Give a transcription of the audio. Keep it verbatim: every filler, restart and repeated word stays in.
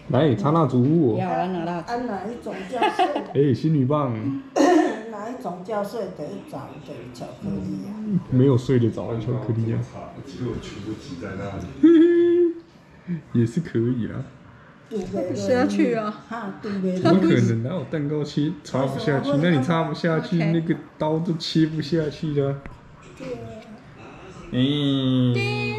来插蜡烛。 要啊，拿蜡烛。 按哪一种叫碎？ 哎，仙女棒。 哪一种叫碎得早的巧克力啊？ 没有睡得着的巧克力啊。 结果全部挤在那里。 也是可以啊。 不下去啊！ 怎么可能？哪有蛋糕切插不下去？那你插不下去，那个刀都切不下去的。嗯。